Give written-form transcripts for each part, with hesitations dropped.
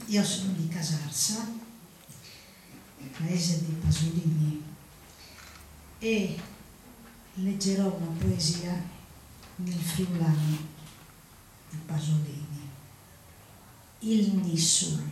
Io sono di Casarsa, paese di Pasolini, e leggerò una poesia nel friulano di Pasolini. Il Nissul.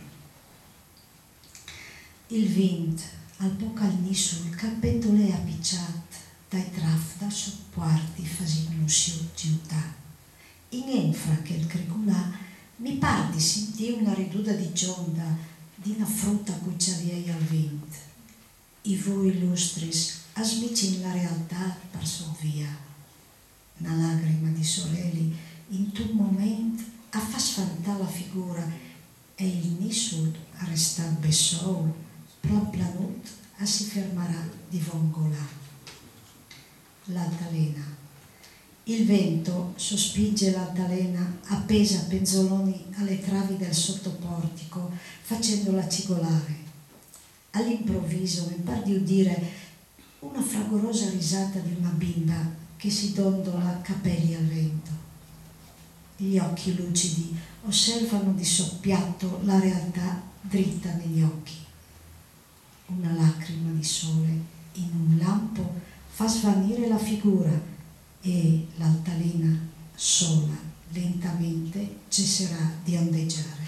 Il vent al poc al Nissul cappendolea picciat dai traf da sopporti fasinno ciutà. In enfra che il criculà mi par di sentì una riduda di gionda di una frutta cui c'aviei al vent. I voi illustris asmici la realtà passò via. Una lagrima di sorelli in tu moment a fa sfantà la figura e il Nissul arrestabbe sol plan planut a si fermarà di vongolà. L'altalena. Il vento sospinge l'altalena appesa a penzoloni alle travi del sottoportico, facendola cigolare. All'improvviso mi par di udire una fragorosa risata di una bimba che si dondola capelli al vento. Gli occhi lucidi osservano di soppiatto la realtà dritta negli occhi. Una lacrima di sole in un lampo fa svanire la figura e l'altalena sola lentamente cesserà di ondeggiare.